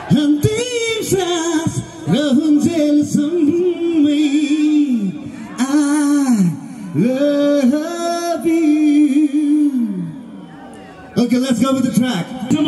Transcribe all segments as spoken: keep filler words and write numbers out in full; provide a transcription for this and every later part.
अन्तिम सास रहन्जेलसम्मै I love you. Okay, let's go with the track.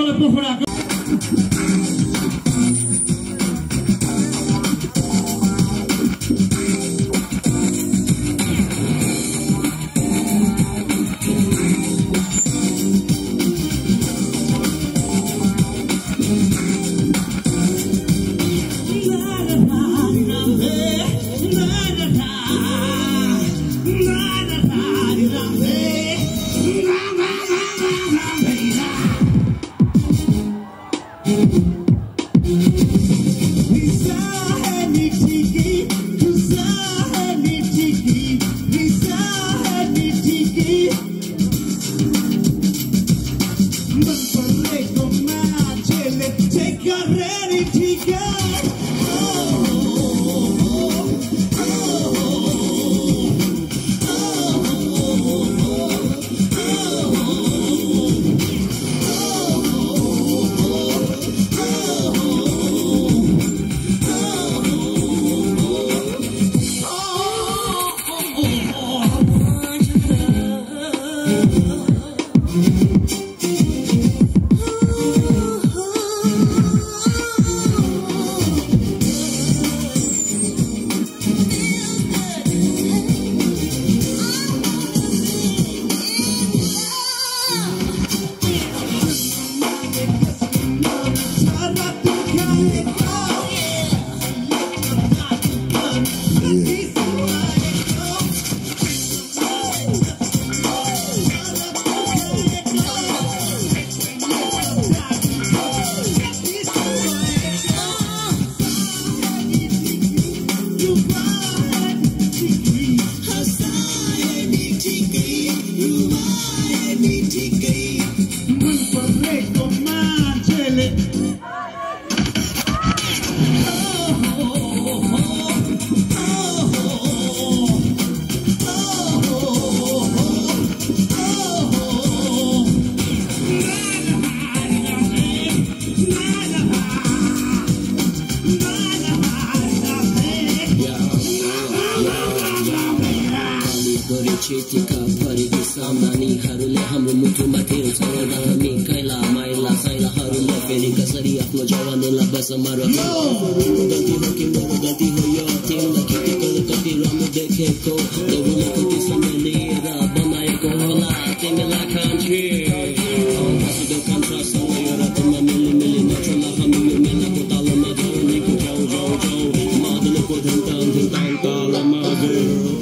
चेतिका परेको सामानीहरूले हाम्रो मुटुमा तेरो छ हामी कैला माइला साइलाहरूले फेरि कसरी आफ्नो जवानीलाई बसमा राख्नु गल्ती हो कि मेरो गल्ती हो यो तिमीलाई खेती गरेर कति राम्रो देखेको देवले कति समय लिएर बनाएको होला तिमीलाई कान्छी हँसिदो कन्ट्रासँग यो रातमा मिली मिली नचला हामी यो मेलाको तालमा जाउँ जाउँ जाउँ जाउँ मादलको धुन तान धुन तान तालमा जाउँ